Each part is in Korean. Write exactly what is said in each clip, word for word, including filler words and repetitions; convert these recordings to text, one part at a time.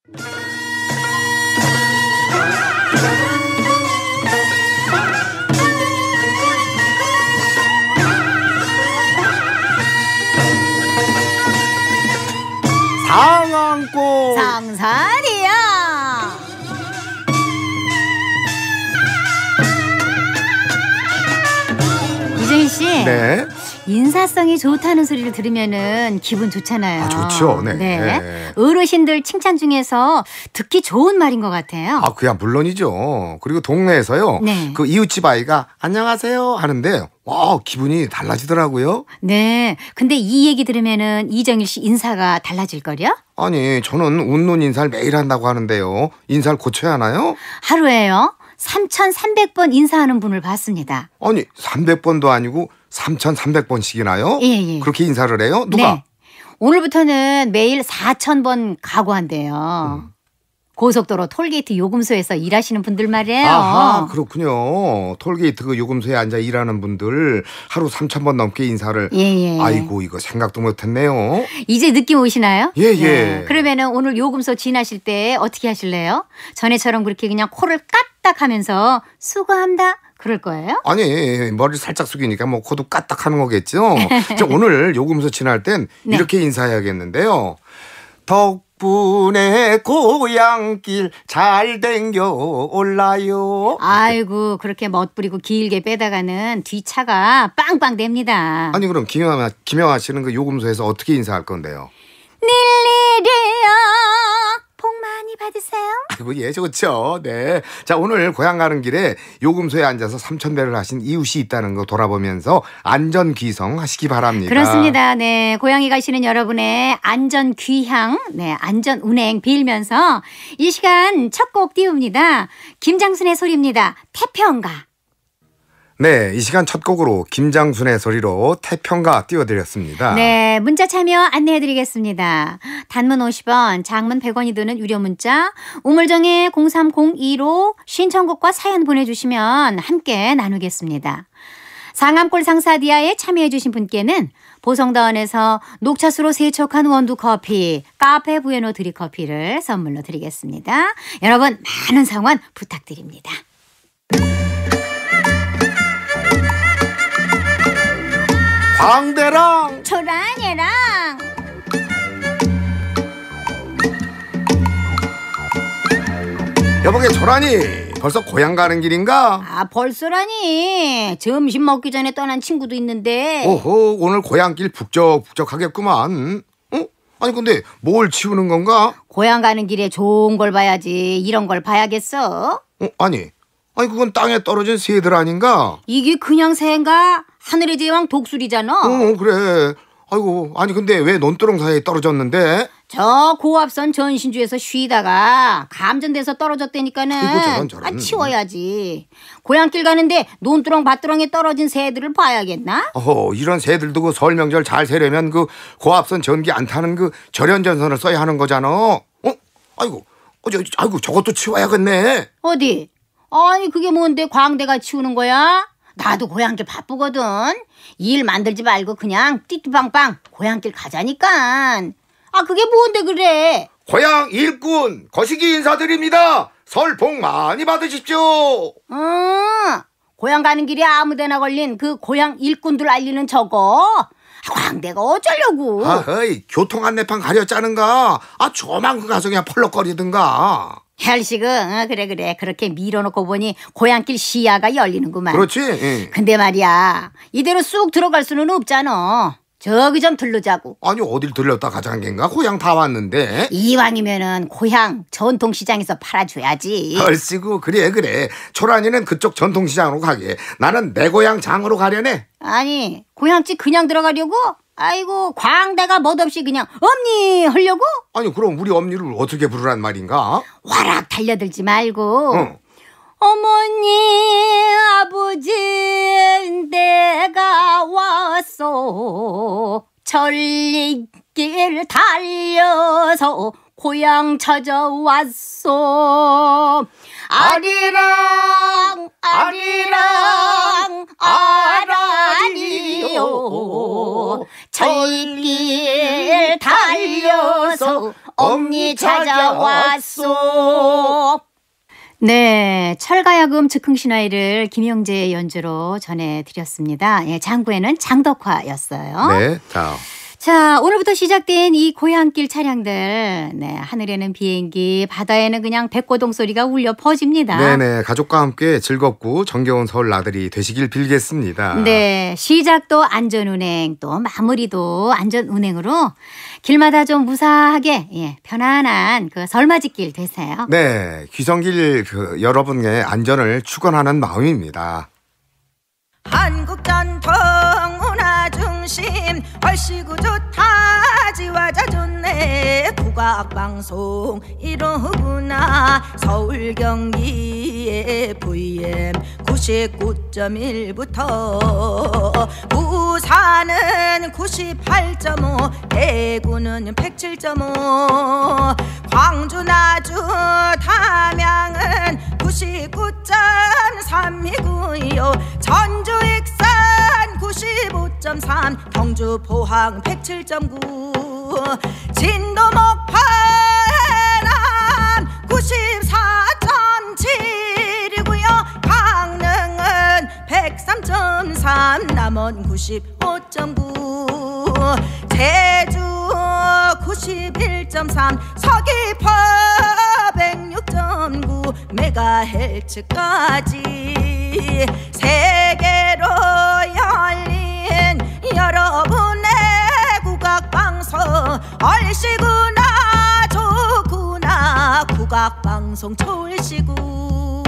상안고 상산이야. 이정희 씨. 네. 인사성이 좋다는 소리를 들으면은 기분 좋잖아요. 아, 좋죠. 네. 네. 네. 어르신들 칭찬 중에서 듣기 좋은 말인 것 같아요. 아, 그야 물론이죠. 그리고 동네에서요. 네. 그 이웃집 아이가 안녕하세요 하는데 와, 기분이 달라지더라고요. 네. 근데 이 얘기 들으면은 이정일 씨 인사가 달라질 거려? 아니, 저는 웃는 인사를 매일 한다고 하는데요. 인사를 고쳐야 하나요? 하루에요. 삼천삼백 번 인사하는 분을 봤습니다. 아니, 삼백 번도 아니고 삼천삼백 번씩이나요? 예, 예. 그렇게 인사를 해요? 누가? 네. 오늘부터는 매일 사천 번 각오한대요. 음. 고속도로 톨게이트 요금소에서 일하시는 분들 말이에요. 아하, 그렇군요. 톨게이트 그 요금소에 앉아 일하는 분들 하루 삼천 번 넘게 인사를. 예, 예. 아이고, 이거 생각도 못했네요. 이제 느낌 오시나요? 예, 예. 네. 그러면은 오늘 요금소 지나실 때 어떻게 하실래요? 전에처럼 그렇게 그냥 코를 까딱하면서 수고한다 그럴 거예요? 아니, 머리를 살짝 숙이니까 뭐 코도 까딱하는 거겠죠. 저 오늘 요금소 지날 땐 네. 이렇게 인사해야겠는데요. 덕분에 고향길 잘 댕겨 올라요. 아이고, 그렇게 멋부리고 길게 빼다가는 뒤차가 빵빵 됩니다. 아니, 그럼 김영하, 김영하 씨는 그 요금소에서 어떻게 인사할 건데요? 닐리리야 복 많이 받으세요. 아이고, 예, 좋죠. 네. 자, 오늘 고향 가는 길에 요금소에 앉아서 삼천배를 하신 이웃이 있다는 거 돌아보면서 안전귀성 하시기 바랍니다. 그렇습니다. 네. 고향에 가시는 여러분의 안전 귀향, 네, 안전 운행 빌면서 이 시간 첫 곡 띄웁니다. 김장순의 소리입니다. 태평가. 네, 이 시간 첫 곡으로 김장순의 소리로 태평가 띄워드렸습니다. 네, 문자 참여 안내해드리겠습니다. 단문 오십 원, 장문 백 원이 드는 유료 문자 우물정에 공삼공이로 신청곡과 사연 보내주시면 함께 나누겠습니다. 상암골 상사디아에 참여해주신 분께는 보성다원에서 녹차수로 세척한 원두커피, 카페 부에노 드립커피를 선물로 드리겠습니다. 여러분 많은 상환 부탁드립니다. 광대랑 초라니랑 여보게 초라니 벌써 고향 가는 길인가? 아 벌써라니 점심 먹기 전에 떠난 친구도 있는데 오호, 오늘 고향길 북적북적하겠구만. 어? 아니 근데 뭘 치우는 건가? 고향 가는 길에 좋은 걸 봐야지 이런 걸 봐야겠어. 어, 아니 아니 그건 땅에 떨어진 새들 아닌가? 이게 그냥 새인가? 하늘의 제왕 독수리잖아. 어, 그래. 아이고, 아니 근데 왜 논두렁 사이에 떨어졌는데? 저 고압선 전신주에서 쉬다가 감전돼서 떨어졌다니까는. 아이고, 저런, 저런. 아, 치워야지. 고향길 가는데 논두렁 밭두렁에 떨어진 새들을 봐야겠나? 어허, 이런 새들도 그 설 명절 잘 세려면 그 고압선 전기 안 타는 그 절연전선을 써야 하는 거잖아. 어? 아이고, 어, 저, 아이고 저것도 치워야겠네. 어디? 아니 그게 뭔데 광대가 치우는 거야? 나도 고향길 바쁘거든. 일 만들지 말고 그냥 띠띠빵빵 고향길 가자니까. 아 그게 뭔데 그래? 고향 일꾼 거시기 인사드립니다. 설 복 많이 받으십시오. 응. 고향 가는 길에 아무데나 걸린 그 고향 일꾼들 알리는 저거. 아, 광대가 어쩌려고. 아허이, 교통 안내판 가렸자는가. 아 조만 그 가서 그냥 펄럭거리든가. 헬식은 어, 그래 그래 그렇게 밀어놓고 보니 고향길 시야가 열리는구만. 그렇지. 응. 근데 말이야 이대로 쑥 들어갈 수는 없잖아. 저기 좀 들르자고. 아니 어딜 들렸다 가자는 겐가. 고향 다 왔는데. 이왕이면은 고향 전통시장에서 팔아줘야지. 얼씨구, 그래 그래. 초란이는 그쪽 전통시장으로 가게. 나는 내 고향 장으로 가려네. 아니 고향집 그냥 들어가려고? 아이고 광대가 멋없이 그냥 엄니 하려고? 아니 그럼 우리 엄니를 어떻게 부르란 말인가? 와락 달려들지 말고 응. 어머니 아버지 내가 왔소 전리길 달려서 고향 찾아왔소 아리랑 아리랑 아라리요 전리길 달려서 엄니 찾아왔소. 네, 철가야금 즉흥신화회를 김영재의 연주로 전해드렸습니다. 예, 장구에는 장덕화였어요. 네, 자. 자, 오늘부터 시작된 이 고향길 차량들. 네, 하늘에는 비행기, 바다에는 그냥 백고동 소리가 울려 퍼집니다. 네네, 가족과 함께 즐겁고 정겨운 서울 나들이 되시길 빌겠습니다. 네, 시작도 안전운행, 또 마무리도 안전운행으로 길마다 좀 무사하게, 예, 편안한 그 설맞이길 되세요. 네, 귀성길 그 여러분의 안전을 축원하는 마음입니다. 한국 전통 문화 중심 얼씨구 좋다 지화자 좋네 국악방송 이러구나 서울 경기의 브이엠 구십구 점 일부터 부산은 구십팔 점 오 대구는 백칠 점 오 광주 나주 담양은 구십구 점 삼이고요 전주 익산 구십오 점 삼 경주 포항 백칠 점 구 진도 목포 해남 구십사 점 칠이고요 강릉은 백삼 점 삼 남원 구십오 점 구 제주 구십일 점 삼 서귀포 백육 점 구 메가헤르츠까지 세계로 열린 여러분의 국악방송 얼씨구나 좋구나 국악방송 철씨구.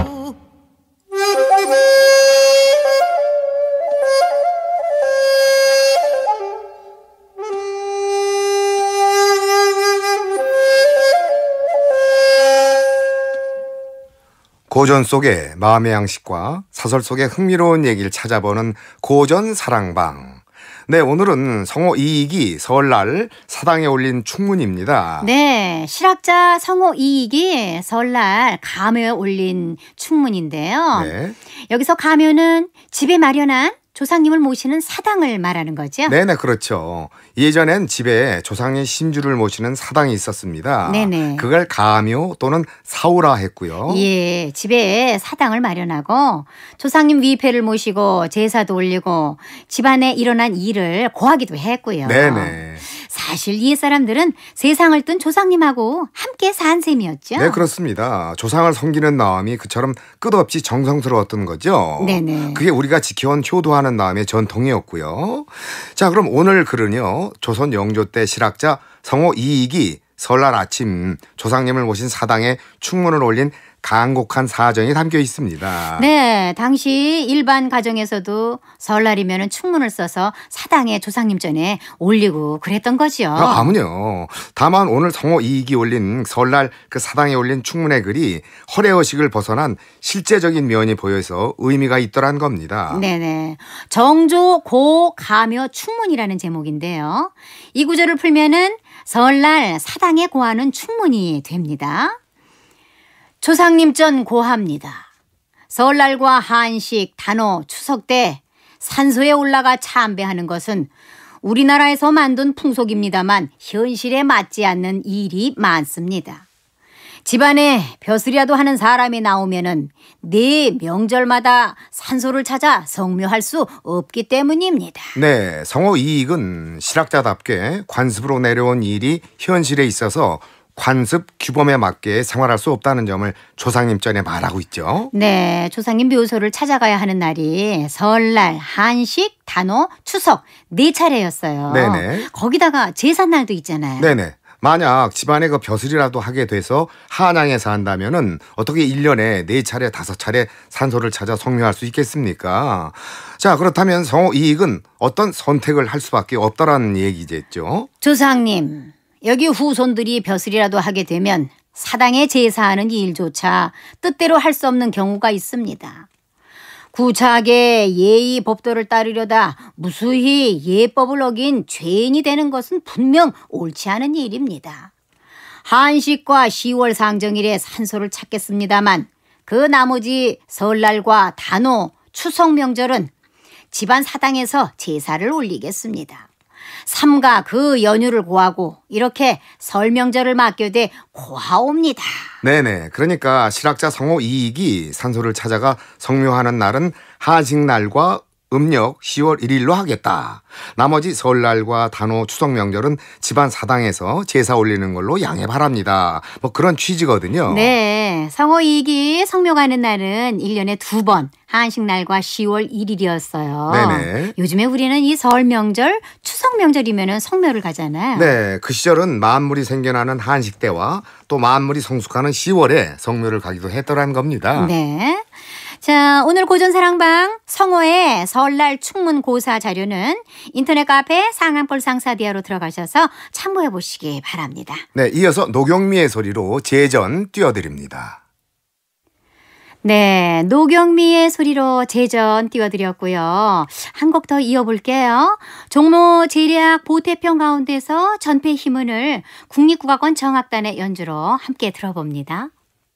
고전 속의 마음의 양식과 사설 속의 흥미로운 얘기를 찾아보는 고전 사랑방. 네, 오늘은 성호 이익이 설날 사당에 올린 충문입니다. 네, 실학자 성호 이익이 설날 가묘에 올린 충문인데요. 네. 여기서 가묘는 집에 마련한 조상님을 모시는 사당을 말하는 거죠? 네네, 그렇죠. 예전엔 집에 조상의 신주를 모시는 사당이 있었습니다. 네네. 그걸 가묘 또는 사우라 했고요. 예, 집에 사당을 마련하고 조상님 위패를 모시고 제사도 올리고 집안에 일어난 일을 고하기도 했고요. 네네. 사실 옛 사람들은 세상을 뜬 조상님하고 함께 산 셈이었죠. 네, 그렇습니다. 조상을 섬기는 마음이 그처럼 끝없이 정성스러웠던 거죠. 네네. 그게 우리가 지켜온 효도하는 마음의 전통이었고요. 자, 그럼 오늘 글은요, 조선 영조 때 실학자 성호 이익이 설날 아침 조상님을 모신 사당에 충문을 올린 간곡한 사정이 담겨 있습니다. 네, 당시 일반 가정에서도 설날이면 충문을 써서 사당에 조상님 전에 올리고 그랬던 거죠. 아, 아무요. 다만 오늘 성호 이익이 올린 설날 그 사당에 올린 충문의 글이 허례허식을 벗어난 실제적인 면이 보여서 의미가 있더란 겁니다. 네네. 정조 고 가묘 충문이라는 제목인데요. 이 구절을 풀면은 설날 사당에 고하는 충문이 됩니다. 조상님 전 고합니다. 설날과 한식, 단오, 추석 때 산소에 올라가 참배하는 것은 우리나라에서 만든 풍속입니다만 현실에 맞지 않는 일이 많습니다. 집안에 벼슬이라도 하는 사람이 나오면은 내 명절마다 산소를 찾아 성묘할 수 없기 때문입니다. 네, 성호 이익은 실학자답게 관습으로 내려온 일이 현실에 있어서 관습 규범에 맞게 생활할 수 없다는 점을 조상님 전에 말하고 있죠. 네, 조상님 묘소를 찾아가야 하는 날이 설날, 한식, 단오, 추석 네 차례였어요. 네네. 거기다가 제삿날도 있잖아요. 네네. 만약 집안에 그 벼슬이라도 하게 돼서 한양에 산다면은 어떻게 일 년에 네 차례, 다섯 차례 산소를 찾아 성묘할 수 있겠습니까? 자, 그렇다면 성호 이익은 어떤 선택을 할 수밖에 없다라는 얘기겠죠. 조상님, 여기 후손들이 벼슬이라도 하게 되면 사당에 제사하는 일조차 뜻대로 할 수 없는 경우가 있습니다. 구차하게 예의 법도를 따르려다 무수히 예법을 어긴 죄인이 되는 것은 분명 옳지 않은 일입니다. 한식과 시월 상정일에 산소를 찾겠습니다만 그 나머지 설날과 단오, 추석 명절은 집안 사당에서 제사를 올리겠습니다. 삼가 그 연휴를 고하고 이렇게 설 명절을 맡겨대 고하옵니다. 네네. 그러니까 실학자 성호 이익이 산소를 찾아가 성묘하는 날은 한식날과 음력 시월 일일로 하겠다. 나머지 설날과 단오 추석 명절은 집안 사당에서 제사 올리는 걸로 양해 바랍니다. 뭐 그런 취지거든요. 네, 성호 이익이 성묘 가는 날은 일 년에 두 번 한식날과 시월 일일이었어요. 네네. 요즘에 우리는 이 설 명절, 추석 명절이면 성묘를 가잖아요. 네, 그 시절은 만물이 생겨나는 한식 때와 또 만물이 성숙하는 시월에 성묘를 가기도 했더란 겁니다. 네. 자, 오늘 고전사랑방 성호의 설날 충문고사 자료는 인터넷 카페 상암골상사디아로 들어가셔서 참고해 보시기 바랍니다. 네, 이어서 노경미의 소리로 제전 띄워드립니다. 네, 노경미의 소리로 제전 띄워드렸고요. 한 곡 더 이어볼게요. 종로 제략 보태평 가운데서 전폐 희문을 국립국악원 정악단의 연주로 함께 들어봅니다.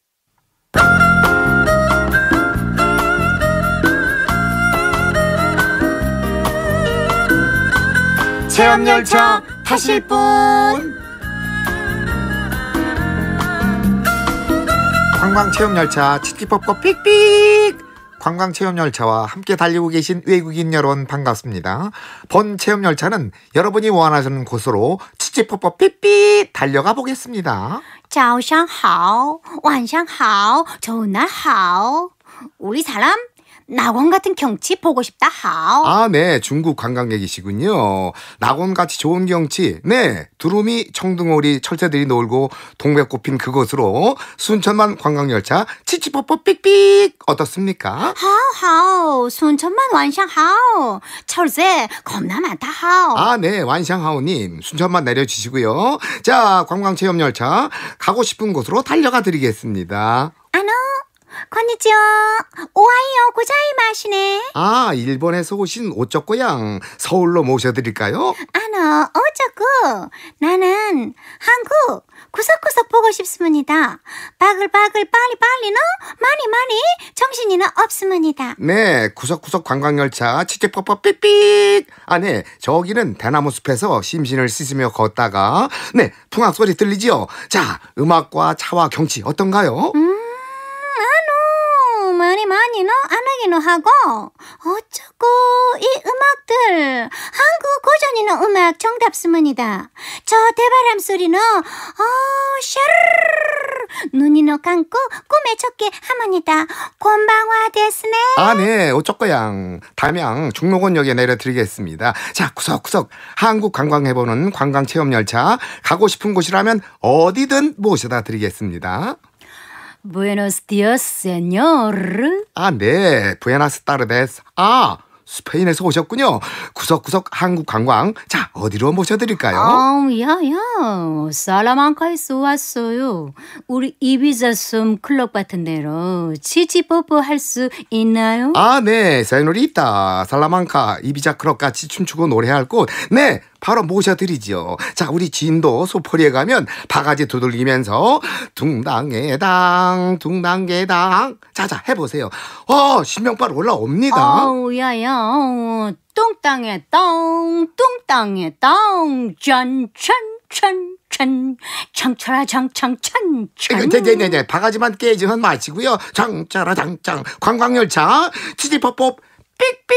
체험열차 타실 분 관광체험열차 치키pop고 삑삑 관광체험열차와 함께 달리고 계신 외국인 여러분 반갑습니다. 본 체험열차는 여러분이 원하시는 곳으로 치키pop고 삑삑 달려가 보겠습니다. 早上好, 晚上好, 좋은 날好. 우리 사람 낙원 같은 경치 보고 싶다 하오. 아, 네. 중국 관광객이시군요. 낙원같이 좋은 경치. 네. 두루미, 청둥오리, 철새들이 놀고 동백꽃 핀 그곳으로 순천만 관광열차 치치뽀뽀 삑삑 어떻습니까? 하오, 순천만 완샹 하오. 철새 겁나 많다 하오. 아, 네. 완샹하오님. 순천만 내려주시고요. 자, 관광체험열차 가고 싶은 곳으로 달려가 드리겠습니다. 아노, 건니치와. 오하이요 고자이마시네. 아, 일본에서 오신 오쩌고양 서울로 모셔드릴까요? 아노, 어쩌고. 나는 한국 구석구석 보고 싶습니다. 바글바글 빨리빨리는 많이 많이 정신이는 없습니다. 네, 구석구석 관광열차 치치퍼퍼 삑삑. 아, 네, 저기는 대나무 숲에서 심신을 씻으며 걷다가 네, 풍악 소리 들리지요? 자, 음악과 차와 경치 어떤가요? 음, 아노, 많이 많이는 안 하기는 하고 어쩌고 이 음악들 한국 고전이는 음악 정답습니다. 저 대바람 소리는 어, 샤르르 눈이는 감고 꿈에 쫓게 하모니다. 곤방화 데스네. 아, 네, 어쩌고양 담양 중록원역에 내려드리겠습니다. 자, 구석구석 한국 관광해보는 관광체험열차 가고 싶은 곳이라면 어디든 모셔다 드리겠습니다. Buenos días, señor. 아, 네. 부에나스 타르데스. 아, 스페인에서 오셨군요. 구석구석 한국 관광. 자, 어디로 모셔드릴까요? 아, 야야. 살라만카에서 왔어요. 우리 이비자 섬 클럽 같은 데로 치치뽀뽀 할 수 있나요? 아, 네. 세노리타 살라만카 이비자 클럽 같이 춤추고 노래할 곳. 네. 바로 모셔드리죠. 자, 우리 진도 소포리에 가면 바가지 두들기면서 둥당개당 둥당개당 자자 해보세요. 어, 신명발 올라옵니다. 아우, 야야. 어, 똥땅에 똥, 똥땅에 똥, 짠, 짠, 짠, 짠, 창차라 장창, 찬, 찬. 네네네. 바가지만 깨지면 마시고요. 장짜라 장짱 관광열차 치지퍼뽀 삑삑.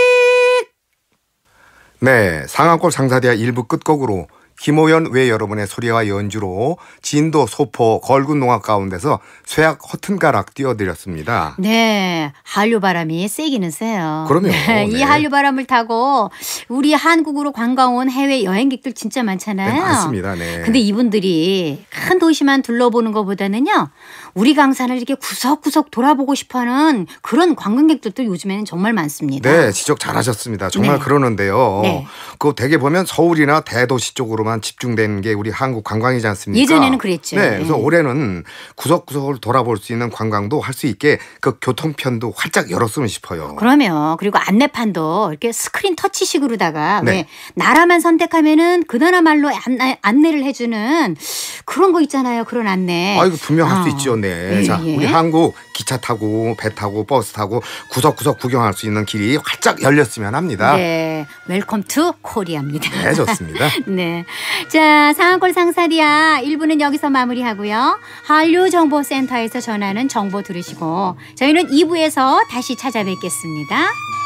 네, 상암골 상사대와 일부 끝곡으로 김호연 외 여러분의 소리와 연주로 진도 소포 걸군 농악 가운데서 쇠약 허튼 가락 띄워드렸습니다. 네, 한류바람이 세기는 세요. 그럼요. 네, 이 네. 한류바람을 타고 우리 한국으로 관광 온 해외 여행객들 진짜 많잖아요. 네, 맞습니다. 네. 근데 이분들이 큰 도시만 둘러보는 것보다는요, 우리 강산을 이렇게 구석구석 돌아보고 싶어하는 그런 관광객들도 요즘에는 정말 많습니다. 네, 지적 잘하셨습니다. 정말 네. 그러는데요. 네. 그 대개 보면 서울이나 대도시 쪽으로만 올해만 집중된 게 우리 한국 관광이지 않습니까? 예전에는 그랬죠. 네, 그래서 예. 올해는 구석구석을 돌아볼 수 있는 관광도 할 수 있게 그 교통편도 활짝 열었으면 싶어요. 그러면 그리고 안내판도 이렇게 스크린 터치식으로다가 네. 왜 나라만 선택하면은 그 나라 말로 안내, 안내를 해주는 그런 거 있잖아요. 그런 안내. 아, 이거 분명 할 수 어. 있죠. 네. 예, 자, 예. 우리 한국 기차 타고 배 타고 버스 타고 구석구석 구경할 수 있는 길이 활짝 열렸으면 합니다. 네, 웰컴 투 코리아입니다. 네, 좋습니다. 네. 자, 상한골 상사리아 일 부는 여기서 마무리하고요. 한류정보센터에서 전하는 정보 들으시고 저희는 이 부에서 다시 찾아뵙겠습니다.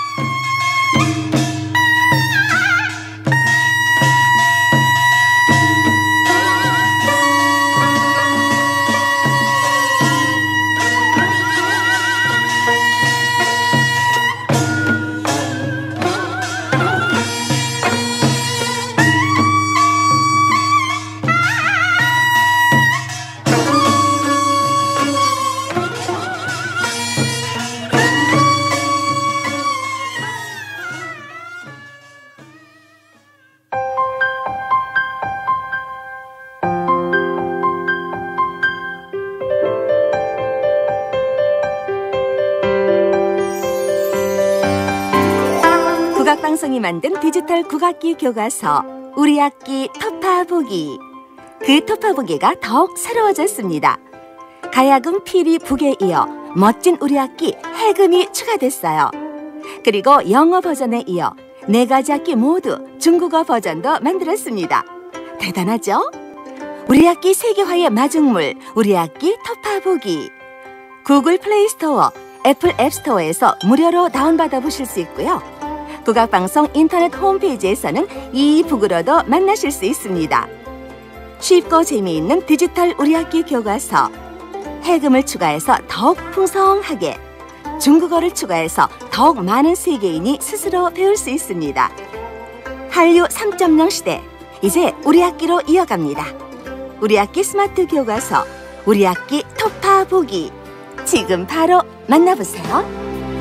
국악방송이 만든 디지털 국악기 교과서 우리 악기 터파보기. 그 터파보기가 더욱 새로워졌습니다. 가야금 피리 북에 이어 멋진 우리 악기 해금이 추가됐어요. 그리고 영어 버전에 이어 네 가지 악기 모두 중국어 버전도 만들었습니다. 대단하죠? 우리 악기 세계화의 마중물 우리 악기 터파보기. 구글 플레이스토어, 애플 앱스토어에서 무료로 다운받아 보실 수 있고요. 국악방송 인터넷 홈페이지에서는 이북으로도 만나실 수 있습니다. 쉽고 재미있는 디지털 우리 악기 교과서. 해금을 추가해서 더욱 풍성하게, 중국어를 추가해서 더욱 많은 세계인이 스스로 배울 수 있습니다. 한류 삼 점 영 시대, 이제 우리 악기로 이어갑니다. 우리 악기 스마트 교과서, 우리 악기 터파보기. 지금 바로 만나보세요.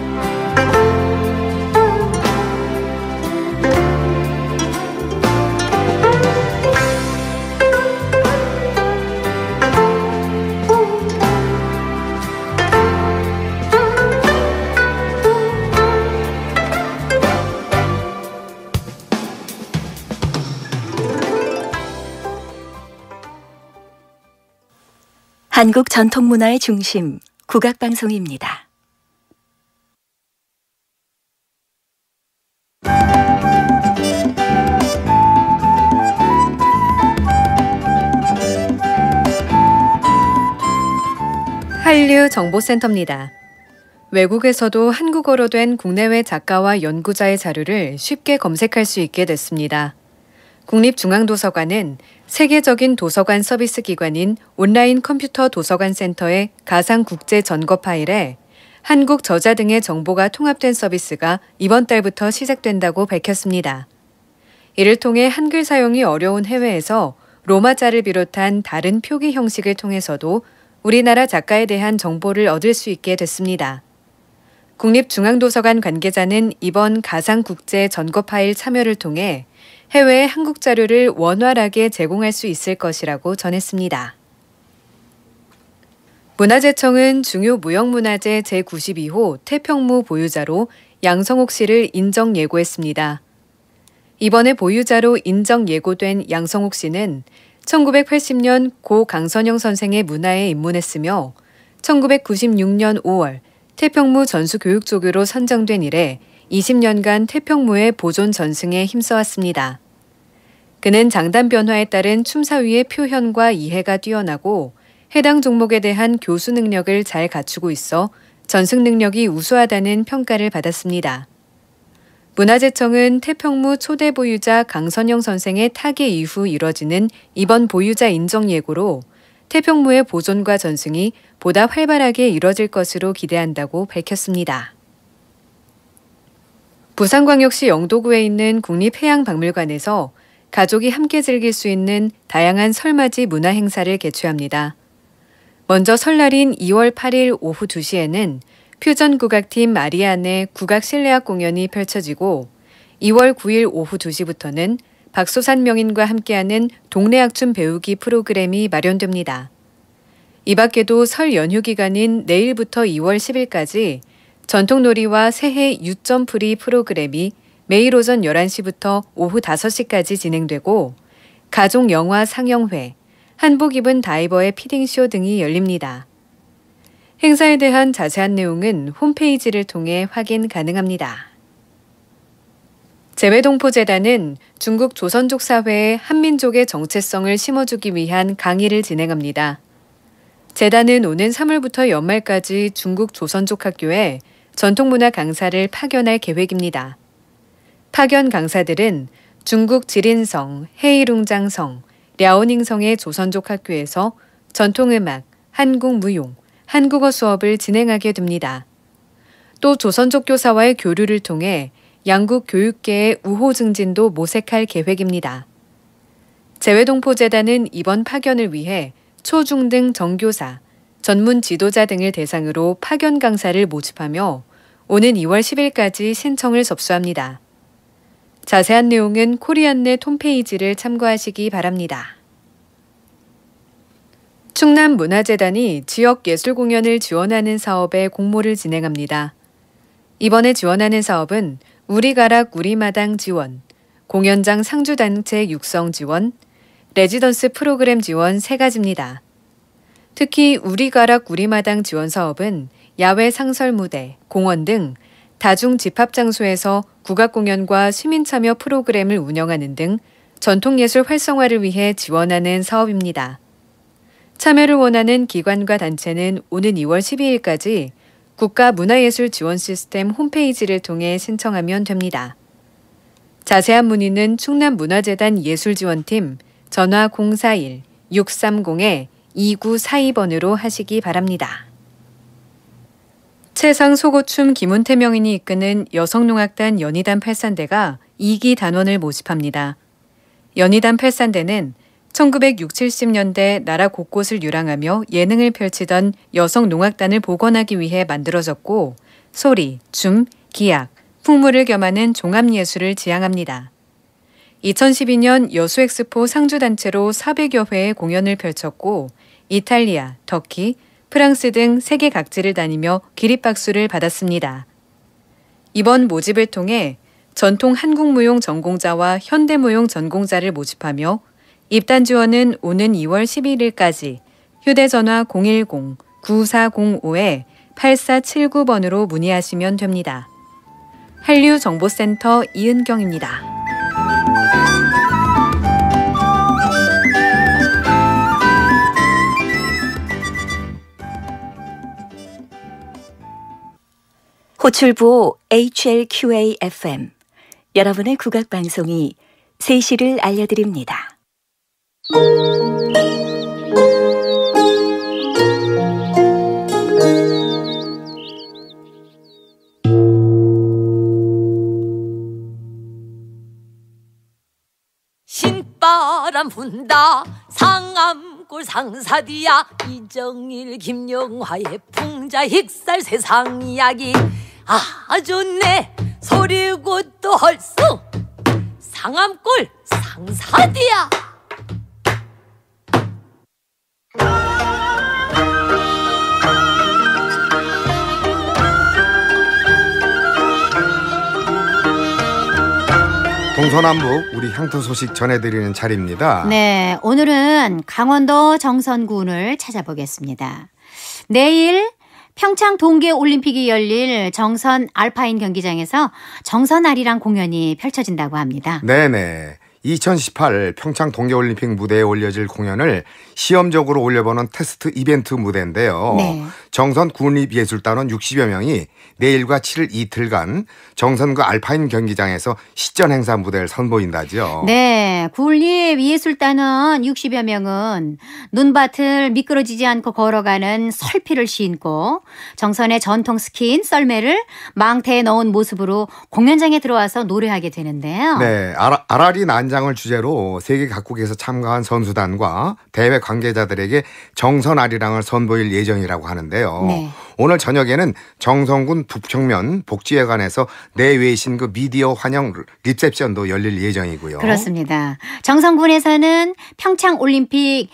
한국 전통문화의 중심, 국악방송입니다. 한류정보센터입니다. 외국에서도 한국어로 된 국내외 작가와 연구자의 자료를 쉽게 검색할 수 있게 됐습니다. 국립중앙도서관은 세계적인 도서관 서비스 기관인 온라인 컴퓨터 도서관 센터의 가상 국제 전거 파일에 한국 저자 등의 정보가 통합된 서비스가 이번 달부터 시작된다고 밝혔습니다. 이를 통해 한글 사용이 어려운 해외에서 로마자를 비롯한 다른 표기 형식을 통해서도 우리나라 작가에 대한 정보를 얻을 수 있게 됐습니다. 국립중앙도서관 관계자는 이번 가상 국제 전거 파일 참여를 통해 해외의 한국 자료를 원활하게 제공할 수 있을 것이라고 전했습니다. 문화재청은 중요 무형문화재 제구십이 호 태평무 보유자로 양성옥 씨를 인정 예고했습니다. 이번에 보유자로 인정 예고된 양성옥 씨는 천구백팔십 년 고 강선영 선생의 문화에 입문했으며 천구백구십육 년 오월 태평무 전수교육조교로 선정된 이래 이십 년간 태평무의 보존 전승에 힘써왔습니다. 그는 장단 변화에 따른 춤사위의 표현과 이해가 뛰어나고 해당 종목에 대한 교수 능력을 잘 갖추고 있어 전승 능력이 우수하다는 평가를 받았습니다. 문화재청은 태평무 초대 보유자 강선영 선생의 타계 이후 이뤄지는 이번 보유자 인정 예고로 태평무의 보존과 전승이 보다 활발하게 이뤄질 것으로 기대한다고 밝혔습니다. 부산광역시 영도구에 있는 국립해양박물관에서 가족이 함께 즐길 수 있는 다양한 설맞이 문화 행사를 개최합니다. 먼저 설날인 이월 팔일 오후 두 시에는 퓨전국악팀 마리안의 국악 실내악 공연이 펼쳐지고 이월 구일 오후 두 시부터는 박소산 명인과 함께하는 동네악춤 배우기 프로그램이 마련됩니다. 이 밖에도 설 연휴 기간인 내일부터 이월 십일까지 전통놀이와 새해 유점풀이 프로그램이 매일 오전 열한 시부터 오후 다섯 시까지 진행되고 가족 영화 상영회, 한복 입은 다이버의 피딩쇼 등이 열립니다. 행사에 대한 자세한 내용은 홈페이지를 통해 확인 가능합니다. 재외동포재단은 중국 조선족 사회에 한민족의 정체성을 심어주기 위한 강의를 진행합니다. 재단은 오는 삼월부터 연말까지 중국 조선족 학교에 전통문화 강사를 파견할 계획입니다. 파견 강사들은 중국 지린성, 헤이룽장성, 랴오닝성의 조선족 학교에서 전통음악, 한국무용, 한국어 수업을 진행하게 됩니다. 또 조선족 교사와의 교류를 통해 양국 교육계의 우호 증진도 모색할 계획입니다. 재외동포재단은 이번 파견을 위해 초중등 정교사, 전문 지도자 등을 대상으로 파견 강사를 모집하며 오는 이월 십일까지 신청을 접수합니다. 자세한 내용은 코리안넷 홈페이지를 참고하시기 바랍니다. 충남문화재단이 지역 예술 공연을 지원하는 사업에 공모를 진행합니다. 이번에 지원하는 사업은 우리가락 우리마당 지원, 공연장 상주단체 육성 지원, 레지던스 프로그램 지원 세 가지입니다. 특히 우리가락 우리마당 지원 사업은 야외 상설 무대, 공원 등 다중 집합 장소에서 국악 공연과 시민 참여 프로그램을 운영하는 등 전통예술 활성화를 위해 지원하는 사업입니다. 참여를 원하는 기관과 단체는 오는 이월 십이일까지 국가문화예술지원 시스템 홈페이지를 통해 신청하면 됩니다. 자세한 문의는 충남문화재단 예술지원팀 전화 공사일 육삼공 이구사이 번으로 하시기 바랍니다. 최상 소고춤 김운태 명인이 이끄는 여성농악단 연희단 팔산대가 이 기 단원을 모집합니다. 연희단 팔산대는 천구백육십, 칠십 년대 나라 곳곳을 유랑하며 예능을 펼치던 여성 농악단을 복원하기 위해 만들어졌고 소리, 춤, 기악, 풍물을 겸하는 종합예술을 지향합니다. 이천십이 년 여수엑스포 상주단체로 사백여 회의 공연을 펼쳤고 이탈리아, 터키, 프랑스 등 세계 각지를 다니며 기립박수를 받았습니다. 이번 모집을 통해 전통 한국무용 전공자와 현대무용 전공자를 모집하며 입단 지원은 오는 이월 십일일까지 휴대전화 공일공 구사공오 팔사칠구 번으로 문의하시면 됩니다. 한류정보센터 이은경입니다. 호출부 에이치엘큐에이에프엠 여러분의 국악방송이 세 시를 알려드립니다. 신바람 분다 상암골 상사디야 이정일 김영화의 풍자 힉살 세상 이야기 아 좋네 소리고 또 헐수 상암골 상사디야 동서남북 우리 향토 소식 전해드리는 자리입니다. 네, 오늘은 강원도 정선군을 찾아보겠습니다. 내일 평창 동계올림픽이 열릴 정선 알파인 경기장에서 정선아리랑 공연이 펼쳐진다고 합니다. 네네. 이천십팔 평창 동계올림픽 무대에 올려질 공연을 시험적으로 올려보는 테스트 이벤트 무대인데요. 네. 정선 국립예술단원 육십여 명이 내일과 칠일 이틀간 정선그 알파인 경기장에서 시전 행사 무대를 선보인다죠. 네, 국립예술단원 육십여 명은 눈밭을 미끄러지지 않고 걸어가는 설피를 신고 정선의 전통 스키인 썰매를 망태에 넣은 모습으로 공연장에 들어와서 노래하게 되는데요. 네, 아라, 아라리 난장을 주제로 세계 각국에서 참가한 선수단과 대회 관계자들에게 정선 아리랑을 선보일 예정이라고 하는데요. 네. 오늘 저녁에는 정선군 북평면 복지회관에서 내외신 그 미디어 환영 리셉션도 열릴 예정이고요. 그렇습니다. 정선군에서는 평창올림픽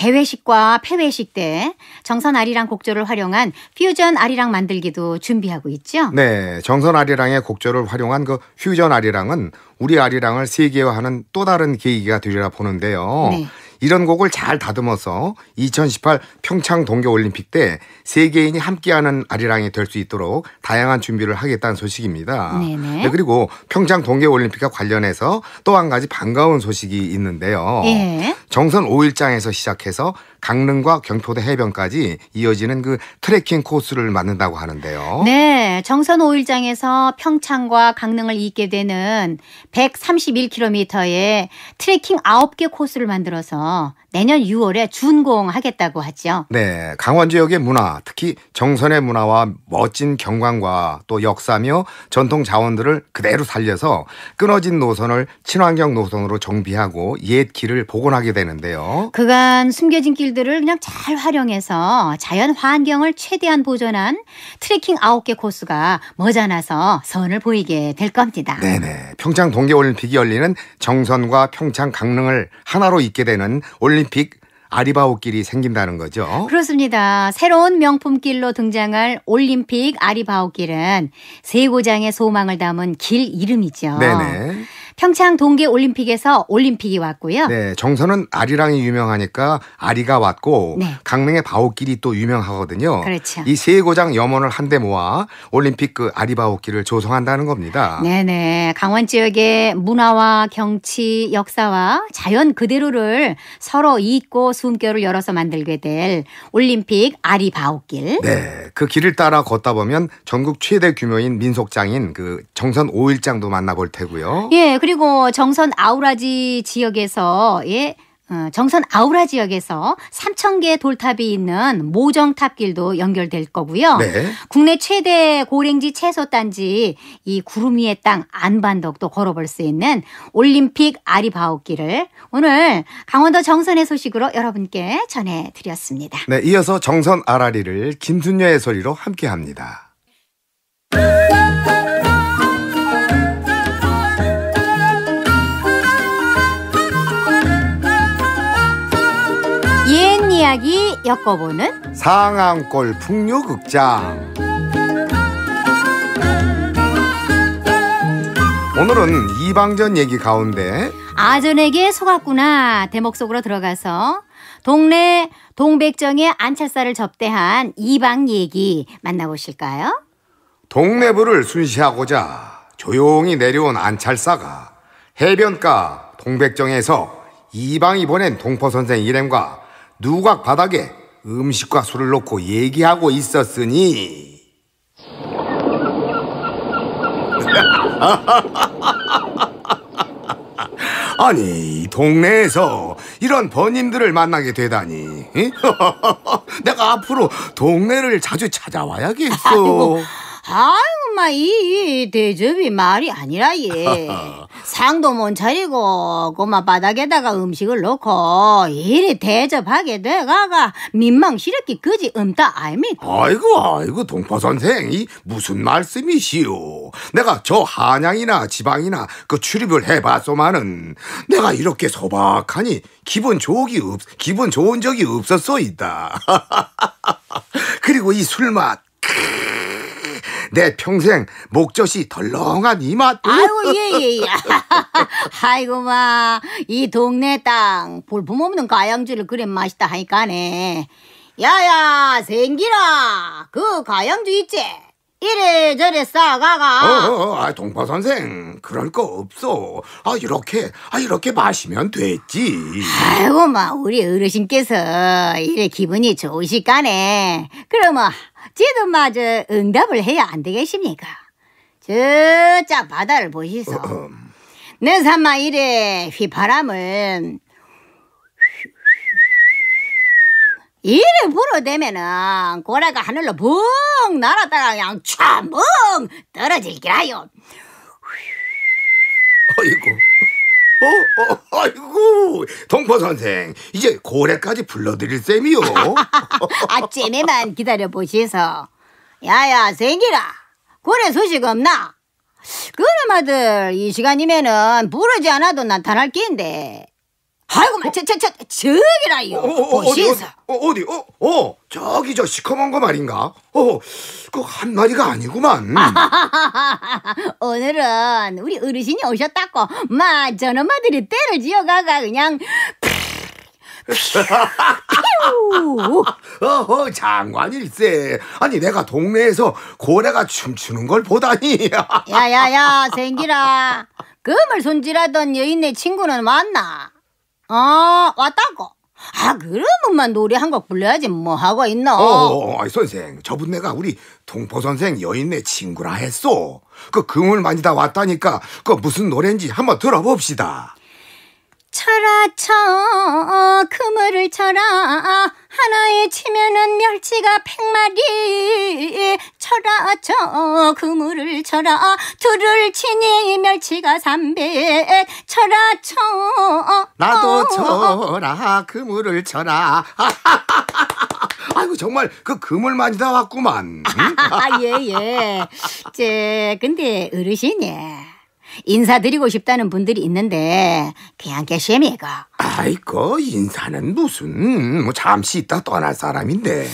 개회식과 폐회식 때 정선 아리랑 곡조를 활용한 퓨전 아리랑 만들기도 준비하고 있죠. 네, 정선 아리랑의 곡조를 활용한 그 퓨전 아리랑은 우리 아리랑을 세계화하는 또 다른 계기가 되리라 보는데요. 네. 이런 곡을 잘 다듬어서 이천십팔 평창 동계올림픽 때 세계인이 함께하는 아리랑이 될 수 있도록 다양한 준비를 하겠다는 소식입니다. 네네. 네, 그리고 평창 동계올림픽과 관련해서 또 한 가지 반가운 소식이 있는데요. 예. 정선 오 일장에서 시작해서 강릉과 경포대 해변까지 이어지는 그 트레킹 코스를 만든다고 하는데요. 네, 정선 오 일장에서 평창과 강릉을 잇게 되는 백삼십일 킬로미터의 트레킹 아홉 개 코스를 만들어서 내년 유월에 준공하겠다고 하죠. 네, 강원 지역의 문화, 특히 정선의 문화와 멋진 경관과 또 역사며 전통 자원들을 그대로 살려서 끊어진 노선을 친환경 노선으로 정비하고 옛 길을 복원하게 되는데요. 그간 숨겨진 길들을 그냥 잘 활용해서 자연 환경을 최대한 보존한 트레킹 아홉 개 코스가 머지않아서 선을 보이게 될 겁니다. 네네, 평창 동계올림픽이 열리는 정선과 평창 강릉을 하나로 잇게 되는 올림픽 아리바오길이 생긴다는 거죠. 그렇습니다. 새로운 명품길로 등장할 올림픽 아리바오길은 세 고장의 소망을 담은 길 이름이죠. 네네. 평창 동계올림픽에서 올림픽이 왔고요. 네, 정선은 아리랑이 유명하니까 아리가 왔고 네. 강릉의 바오길이 또 유명하거든요. 그렇죠. 이 세 고장 염원을 한데 모아 올림픽 그 아리바오길을 조성한다는 겁니다. 네네. 강원 지역의 문화와 경치, 역사와 자연 그대로를 서로 잇고 숨결을 열어서 만들게 될 올림픽 아리바오길. 네, 그 길을 따라 걷다 보면 전국 최대 규모인 민속장인 그 정선 오 일장도 만나볼 테고요. 예, 그리고 정선 아우라지 지역에서 예. 어, 정선 아우라 지역에서 삼천 개의 돌탑이 있는 모정탑길도 연결될 거고요. 네. 국내 최대 고랭지 채소단지 이 구름 위의 땅 안반덕도 걸어볼 수 있는 올림픽 아리바오길을 오늘 강원도 정선의 소식으로 여러분께 전해드렸습니다. 네, 이어서 정선 아라리를 김순녀의 소리로 함께합니다. 옛 이야기 엮어보는 상암골 풍류극장. 오늘은 이방전 얘기 가운데 아전에게 속았구나 대목 속으로 들어가서 동네 동백정의 안찰사를 접대한 이방 얘기 만나보실까요? 동네부를 순시하고자 조용히 내려온 안찰사가 해변가 동백정에서 이방이 보낸 동포선생 일행과 누각 바닥에 음식과 술을 놓고 얘기하고 있었으니 아니 이 동네에서 이런 번님들을 만나게 되다니 내가 앞으로 동네를 자주 찾아와야겠어. 아이고, 아이고, 마, 이, 이 대접이 말이 아니라, 예. 상도 못 차리고, 고마 바닥에다가 음식을 놓고, 이리 대접하게 돼가가, 민망스럽게 그지 음다, 아닙니까? 아이고 아이고 동포선생 이 무슨 말씀이시오. 내가 저 한양이나 지방이나 그 출입을 해봤소만은 내가 이렇게 소박하니 기분 좋기 없 기분 좋은 적이 없었소이다. 그리고 이 술맛 내 평생 목젖이 덜렁한 이 맛. 아이고, 예, 예, 예. 아이고, 마, 이 동네 땅, 볼품없는 가양주를 그래 맛있다 하니까네. 야야, 생기라. 그 가양주 있지? 이래저래 싸가가. 어, 어, 아, 동포선생 그럴 거 없어. 아 이렇게 아 이렇게 마시면 됐지. 아이고, 마, 우리 어르신께서 이래 기분이 좋으실까네. 그러면 지도 마저 응답을 해야 안 되겠습니까? 저짝 바다를 보시소. 내 삼마 이래 휘바람을 이래 불어대면은 고래가 하늘로 붕 날았다가 그냥 촤붕 떨어질 기라요. 아이고, 어, 어, 아이고, 동포 선생, 이제 고래까지 불러드릴 셈이요. 아, 쟤네만 기다려 보시소. 야야, 생기라. 고래 소식 없나? 그럼 아들, 이 시간이면은 부르지 않아도 나타날 낀데. 아이고, 마, 저, 저, 저, 저기라요. 어, 어, 어디, 보시소. 어, 어디, 어, 어, 저기 저 시커먼 거 말인가? 어, 그 한 마리가 아니구만. 오늘은 우리 어르신이 오셨다고, 마, 저놈아들이 때를 지어가가 그냥. 피우. 어허, 장관일세. 아니, 내가 동네에서 고래가 춤추는 걸 보다니. 야야야, 생기라. 금을 손질하던 여인네 친구는 왔나? 어, 왔다고? 아, 그러면만 노래 한 곡 불러야지 뭐 하고 있노? 어, 어, 선생, 저분 내가 우리 동포 선생 여인네 친구라 했소. 그 금을 만지다 왔다니까 그 무슨 노래인지 한번 들어봅시다. 쳐라 쳐, 그물을 쳐라. 하나에 치면은 멸치가 백마리. 쳐라 쳐, 그물을 쳐라. 둘을 치니 멸치가 삼백. 쳐라 쳐. 나도 쳐라, 그물을 쳐라. 아이고, 정말 그 금을 만지다 왔구만. 응? 아, 예, 예. 제, 근데 어르신이 인사드리고 싶다는 분들이 있는데 그냥 계십니까? 아이고, 인사는 무슨, 뭐 잠시 있다 떠날 사람인데.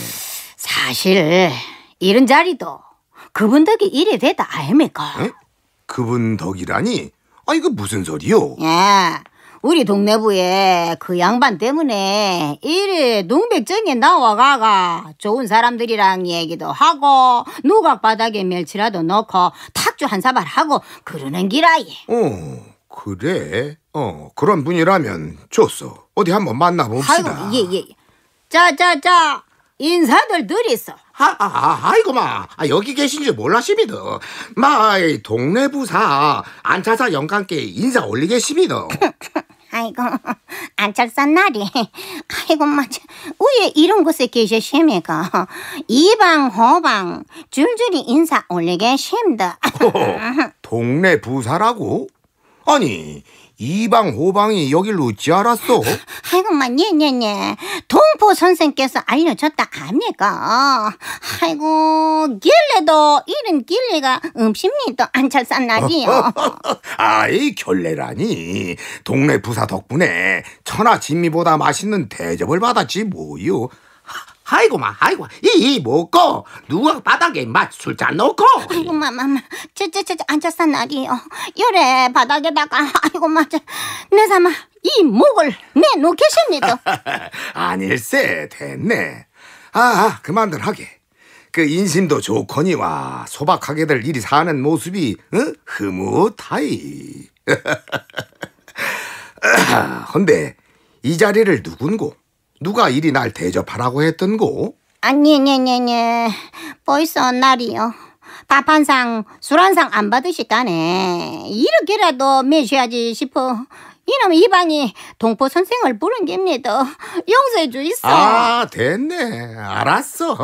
사실 이런 자리도 그분 덕에 일이 됐다 아닙니까? 에? 그분 덕이라니? 아, 이거 무슨 소리요? 예, 우리 동네부에 그 양반 때문에 이래 농백정에 나와가가 좋은 사람들이랑 얘기도 하고 누각 바닥에 멸치라도 넣고 탁주 한 사발 하고 그러는 기라예. 어, 그래? 어, 그런 분이라면 좋소. 어디 한번 만나봅시다. 아이고, 예, 예. 자, 자, 자, 인사들 드리소. 아, 아, 아, 아이고, 마. 아, 여기 계신 줄 몰랐습니다. 마, 이 동네 부사 안차사 영감께 인사 올리겠습니다. 아이고, 안철산 날이. 아이고, 맞아. 왜 이런 곳에 계셨습니까? 이방, 호방, 줄줄이 인사 올리겠습니다. 동네 부사라고? 아니, 이방 호방이 여길 어찌 알았어? 아이고, 마, 예, 예, 예. 동포 선생께서 알려줬다 압니까? 아이고, 길래도 이런 길래가 없습니다. 안철산 날이요. 아이, 결례라니. 동네 부사 덕분에 천하 진미보다 맛있는 대접을 받았지 뭐요. 아이고, 마, 아이고, 이, 이 먹고 누가 바닥에 맛 술잔 놓고. 아이고, 마마마, 저, 저, 저, 안철산 날이요. 요래 바닥에다가, 아이고, 맞아. 내 삼아 이 목을 내놓겠습니다. 아닐세, 됐네. 아, 아, 그만들 하게. 그 인심도 좋거니와 소박하게들 이리 사는 모습이 어? 흐뭇하이. 헌데 이 자리를 누군고? 누가 이리 날 대접하라고 했던고? 아니, 네, 네, 네. 벌써 날이요. 밥 한 상, 술 한 상 안 받으시다네. 이렇게라도 매셔야지 싶어. 이놈 이방이 동포 선생을 부른 겁니다. 용서해 주이소. 아, 됐네. 알았어.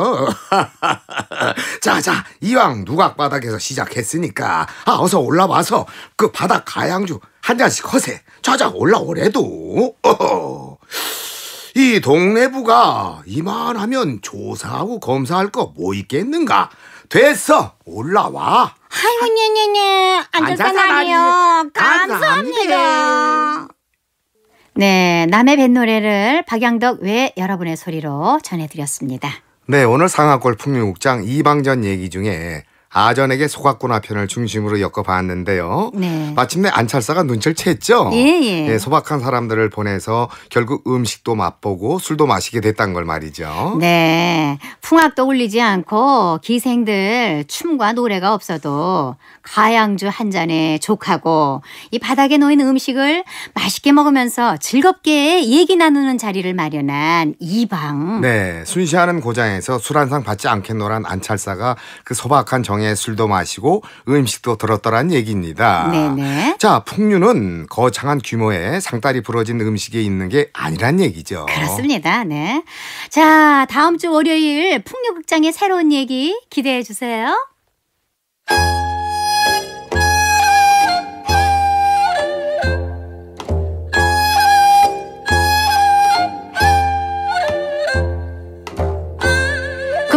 자, 자, 이왕 누각바닥에서 시작했으니까 아, 어서 올라와서 그 바닥 가양주 한 잔씩 허세. 자자 올라오래도. 어허. 이 동네부가 이만하면 조사하고 검사할 거 뭐 있겠는가? 됐어, 올라와. 아이고, 네네네. 안전사나리요. 감사합니다. 네, 남의 뱃노래를 박양덕 외 여러분의 소리로 전해드렸습니다. 네, 오늘 상하골 풍류국장 이방전 얘기 중에 아전에게 속았구나 편을 중심으로 엮어봤는데요. 네. 마침내 안찰사가 눈치를 챘죠. 예, 예. 네, 소박한 사람들을 보내서 결국 음식도 맛보고 술도 마시게 됐단 걸 말이죠. 네, 풍악도 울리지 않고 기생들 춤과 노래가 없어도 가양주 한 잔에 족하고 이 바닥에 놓인 음식을 맛있게 먹으면서 즐겁게 얘기 나누는 자리를 마련한 이방. 네, 순시하는 고장에서 술 한 상 받지 않겠노란 안찰사가 그 소박한 정에 술도 마시고 음식도 들었더란 얘기입니다. 네네. 자, 풍류는 거창한 규모의 상다리 부러진 음식에 있는 게 아니란 얘기죠. 그렇습니다. 네. 자, 다음 주 월요일 풍류극장의 새로운 얘기 기대해 주세요.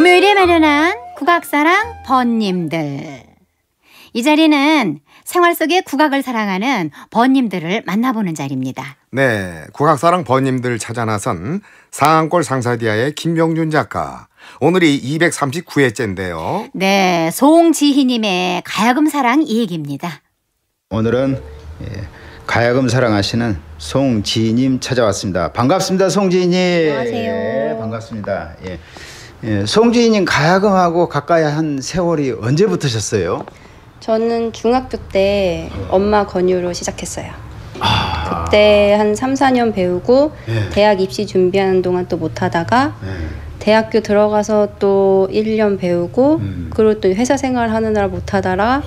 금요일에 마련한 국악사랑 번님들. 이 자리는 생활 속의 국악을 사랑하는 번님들을 만나보는 자리입니다. 네, 국악사랑 번님들 찾아 나선 상한골 상사디아의 김명준 작가. 오늘이 이백삼십구 회째인데요. 네, 송지희님의 가야금 사랑 이 얘기입니다. 오늘은 예, 가야금 사랑하시는 송지희님 찾아왔습니다. 반갑습니다, 송지희님. 안녕하세요. 예, 반갑습니다. 예. 예, 송지희님 가야금하고 가까이 한 세월이 언제부터셨어요? 저는 중학교 때 엄마 권유로 시작했어요. 아... 그때 한 삼, 사 년 배우고 예. 대학 입시 준비하는 동안 또 못하다가 예. 대학교 들어가서 또 일 년 배우고 음. 그리고 또 회사 생활 하느라 못하다가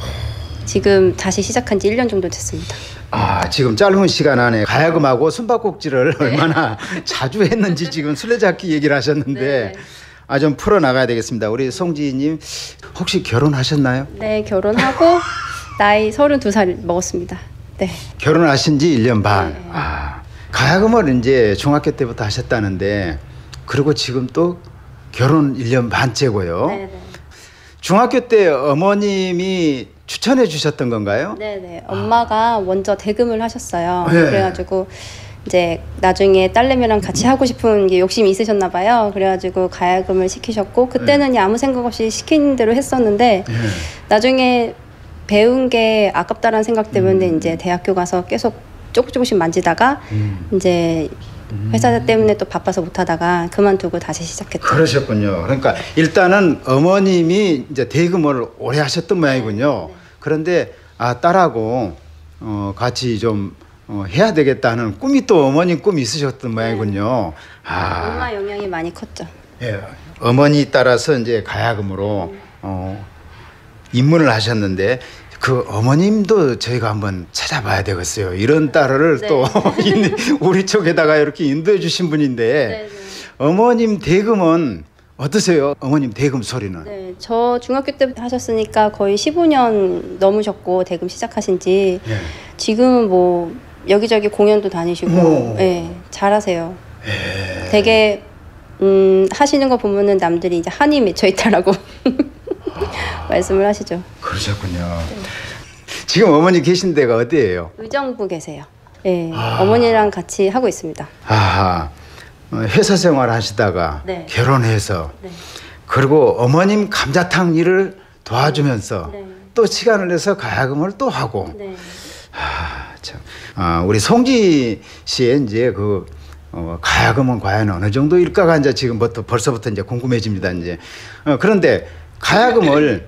지금 다시 시작한 지 일 년 정도 됐습니다. 아, 지금 짧은 시간 안에 가야금하고 숨바꼭질을 네. 얼마나 자주 했는지 지금 술래잡기 얘기를 하셨는데 네. 아, 좀 풀어나가야 되겠습니다. 우리 송지희님 혹시 결혼하셨나요? 네, 결혼하고 나이 서른두 살 먹었습니다. 네. 결혼하신 지 일 년 반. 네. 아, 가야금을 이제 중학교 때부터 하셨다는데 그리고 지금 또 결혼 일 년 반째고요. 네, 네. 중학교 때 어머님이 추천해 주셨던 건가요? 네네. 엄마가 먼저 대금을 하셨어요. 네. 그래가지고 이제 나중에 딸내미랑 같이 하고 싶은 게 욕심이 있으셨나 봐요. 그래가지고 가야금을 시키셨고 그때는 네. 아무 생각 없이 시키는 대로 했었는데 네. 나중에 배운 게 아깝다라는 생각 때문에 음. 이제 대학교 가서 계속 조금 조금씩 만지다가 음. 이제 회사 때문에 또 바빠서 못하다가 그만두고 다시 시작했죠. 그러셨군요. 그러니까 일단은 어머님이 이제 대금을 오래 하셨던 모양이군요. 네. 그런데 아, 딸하고 어, 같이 좀 어, 해야 되겠다는 꿈이 또 어머님 꿈이 있으셨던 모양이군요. 아, 엄마 영향이 많이 컸죠. 예, 어머니 따라서 이제 가야금으로 어, 입문을 하셨는데 그 어머님도 저희가 한번 찾아봐야 되겠어요. 이런 딸을 네. 또 우리 쪽에다가 이렇게 인도해 주신 분인데 네, 네. 어머님 대금은 어떠세요? 어머님 대금 소리는? 네, 저 중학교 때부터 하셨으니까 거의 십오 년 넘으셨고 대금 시작하신 지 예. 지금은 뭐 여기저기 공연도 다니시고 오. 네, 잘하세요. 예. 되게 음, 하시는 거 보면은 남들이 이제 한이 맺혀 있다라고 말씀을 하시죠. 그러셨군요. 네. 지금 어머니 계신 데가 어디예요? 의정부 계세요. 네, 아. 어머니랑 같이 하고 있습니다. 아, 회사 생활 하시다가 네. 결혼해서 네. 그리고 어머님 감자탕 일을 도와주면서 네. 또 시간을 내서 가야금을 또 하고 네. 아, 참. 아, 우리 송지 씨의 이제 그 어, 가야금은 과연 어느 정도일까가 이제 지금부터 벌써부터 이제 궁금해집니다. 이제 어, 그런데 가야금을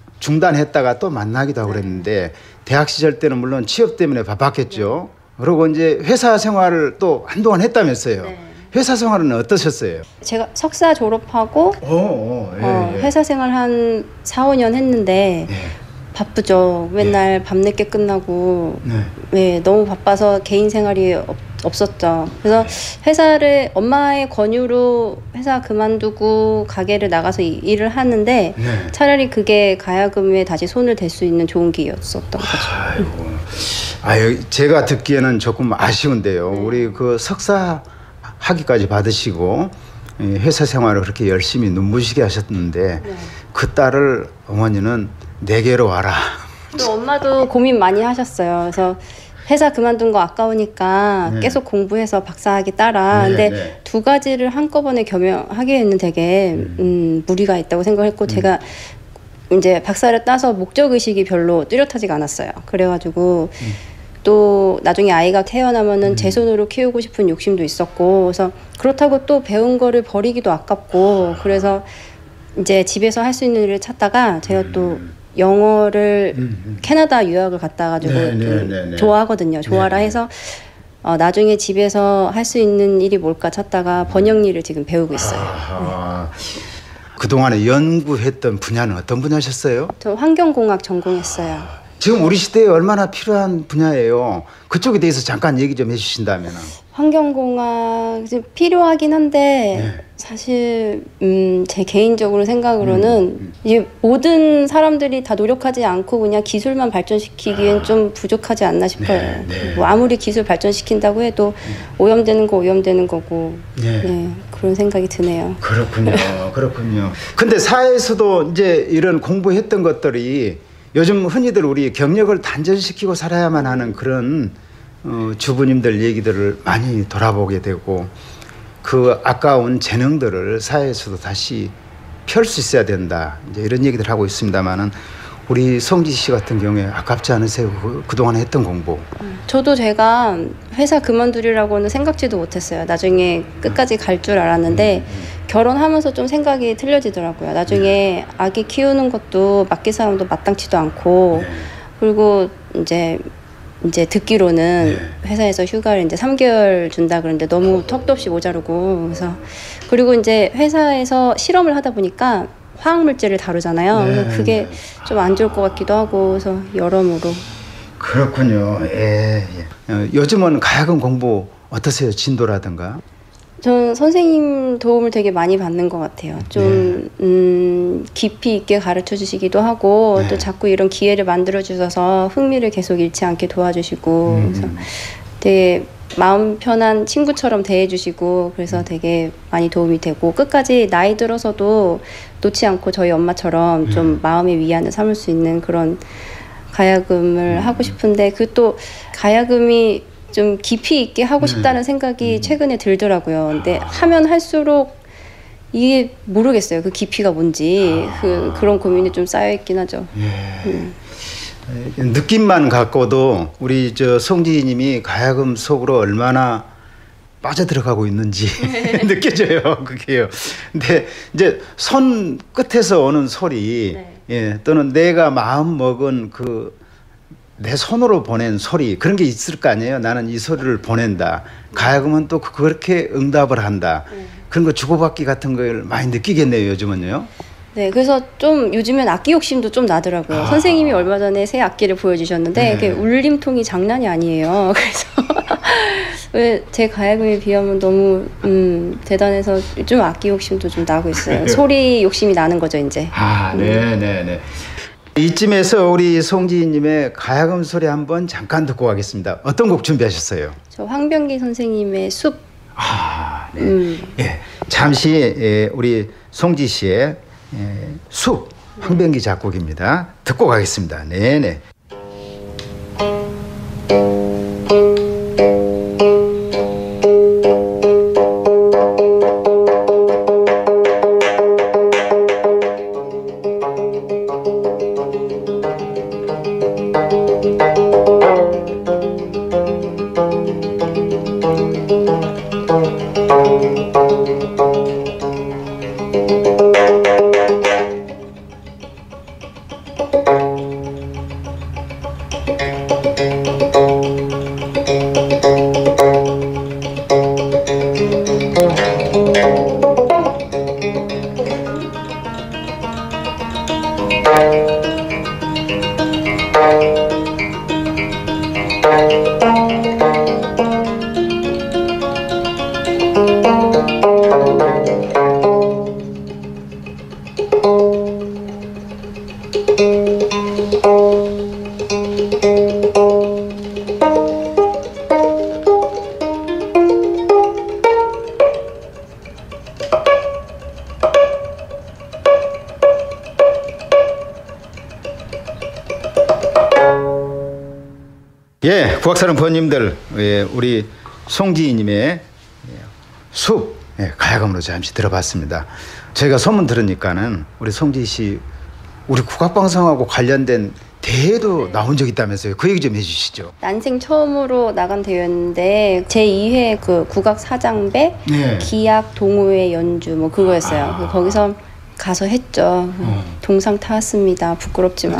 중단했다가 또 만나기도 하고 그랬는데 대학 시절 때는 물론 취업 때문에 바빴겠죠. 그리고 이제 회사 생활을 또 한동안 했다면서요. 네. 회사 생활은 어떠셨어요? 제가 석사 졸업하고 오, 오, 예, 어, 예. 회사 생활 한 사, 오 년 했는데 예. 바쁘죠. 맨날 밤늦게 끝나고 네. 네, 너무 바빠서 개인 생활이 없, 없었죠. 그래서 회사를 엄마의 권유로 회사 그만두고 가게를 나가서 이, 일을 하는데 네. 차라리 그게 가야금에 다시 손을 댈 수 있는 좋은 기회였었던 거죠. 아이고, 아유, 제가 듣기에는 조금 아쉬운데요. 네. 우리 그 석사 학위까지 받으시고 회사 생활을 그렇게 열심히 눈부시게 하셨는데 네. 그 딸을 어머니는 내게로 와라. 또 엄마도 고민 많이 하셨어요. 그래서 회사 그만둔 거 아까우니까 네. 계속 공부해서 박사학위 따라. 네, 근데 네. 두 가지를 한꺼번에 겸용하기에는 되게 음, 무리가 있다고 생각했고 음. 제가 이제 박사를 따서 목적 의식이 별로 뚜렷하지가 않았어요. 그래가지고 음. 또 나중에 아이가 태어나면은 제 손으로 키우고 싶은 욕심도 있었고 그래서 그렇다고 또 배운 거를 버리기도 아깝고 그래서 이제 집에서 할 수 있는 일을 찾다가 제가 또 영어를 음, 음. 캐나다 유학을 갔다 가지고 네, 네, 좀 네, 네. 좋아하거든요. 좋아라 네, 네. 해서 어, 나중에 집에서 할 수 있는 일이 뭘까 찾다가 번역 일을 지금 배우고 있어요. 아, 그동안에 연구했던 분야는 어떤 분야셨어요? 저 환경공학 전공했어요. 지금 우리 시대에 얼마나 필요한 분야예요. 그쪽에 대해서 잠깐 얘기 좀 해주신다면. 환경공학 필요하긴 한데 네. 사실 음, 제 개인적으로 생각으로는 음, 음. 이제 모든 사람들이 다 노력하지 않고 그냥 기술만 발전시키기엔 아. 좀 부족하지 않나 싶어요. 네, 네. 뭐 아무리 기술 발전시킨다고 해도 음. 오염되는 거 오염되는 거고 네. 네, 그런 생각이 드네요. 그렇군요. 그렇군요. 근데 사회에서도 이제 이런 공부했던 것들이 요즘 흔히들 우리 경력을 단절시키고 살아야만 하는 그런 어, 주부님들 얘기들을 많이 돌아보게 되고 그 아까운 재능들을 사회에서도 다시 펼 수 있어야 된다. 이제 이런 얘기들 하고 있습니다만은 우리 성지 씨 같은 경우에 아깝지 않으세요? 그, 그동안 했던 공부. 저도 제가 회사 그만두리라고는 생각지도 못했어요. 나중에 끝까지 갈 줄 알았는데 음, 음. 결혼하면서 좀 생각이 틀려지더라고요. 나중에 네. 아기 키우는 것도 맡길 사람도 마땅치도 않고 네. 그리고 이제 이제 듣기로는 네. 회사에서 휴가를 이제 삼 개월 준다 그러는데 너무 턱도 없이 모자르고 그래서 그리고 이제 회사에서 실험을 하다 보니까 화학 물질을 다루잖아요. 네. 그래서 그게 좀 안 좋을 것 같기도 하고 그래서 여러모로. 그렇군요. 예, 예. 어, 요즘은 가야금 공부 어떠세요? 진도라든가? 저는 선생님 도움을 되게 많이 받는 것 같아요. 좀 네. 음, 깊이 있게 가르쳐 주시기도 하고 네. 또 자꾸 이런 기회를 만들어 주셔서 흥미를 계속 잃지 않게 도와주시고 음. 그래서 되게 마음 편한 친구처럼 대해주시고 그래서 되게 많이 도움이 되고 끝까지 나이 들어서도 놓지 않고 저희 엄마처럼 음. 좀 마음의 위안을 삼을 수 있는 그런 가야금을 음. 하고 싶은데 그 또 가야금이 좀 깊이 있게 하고 싶다는 생각이 최근에 들더라고요. 근데 하면 할수록 이게 모르겠어요. 그 깊이가 뭔지 그, 그런 고민이 좀 쌓여있긴 하죠. 예. 음. 느낌만 갖고도 우리 저 송지희님이 가야금 속으로 얼마나 빠져들어가고 있는지 느껴져요. 그게요. 근데 이제 손 끝에서 오는 소리 네. 예, 또는 내가 마음 먹은 그 내 손으로 보낸 소리 그런 게 있을 거 아니에요. 나는 이 소리를 보낸다. 가야금은 또 그렇게 응답을 한다. 네. 그런 거 주고받기 같은 걸 많이 느끼겠네요. 요즘은요. 네, 그래서 좀 요즘엔 악기 욕심도 좀 나더라고요. 아. 선생님이 얼마 전에 새 악기를 보여주셨는데 네. 이게 울림통이 장난이 아니에요. 그래서 왜 제 가야금에 비하면 너무 음, 대단해서 좀 악기 욕심도 좀 나고 있어요. 소리 욕심이 나는 거죠, 이제. 아, 네, 네, 네. 이쯤에서 우리 송지희님의 가야금 소리 한번 잠깐 듣고 가겠습니다. 어떤 곡 준비하셨어요? 저 황병기 선생님의 숲. 아, 네. 음. 예, 잠시 예, 우리 송지 씨의 예, 숲 황병기 작곡입니다. 듣고 가겠습니다. 네, 네. 예, 국악사랑부님들, 예, 우리 송지희님의 숲 예, 가야금으로 잠시 들어봤습니다. 저희가 소문 들으니까는 우리 송지희 씨 우리 국악방송하고 관련된 대회도 나온 적 있다면서요. 그 얘기 좀 해주시죠. 난생 처음으로 나간 대회였는데 제이 회 그 국악 사장배 네. 기악 동호회 연주 뭐 그거였어요. 아. 거기서 가서 했죠. 어. 동상 타왔습니다. 부끄럽지만.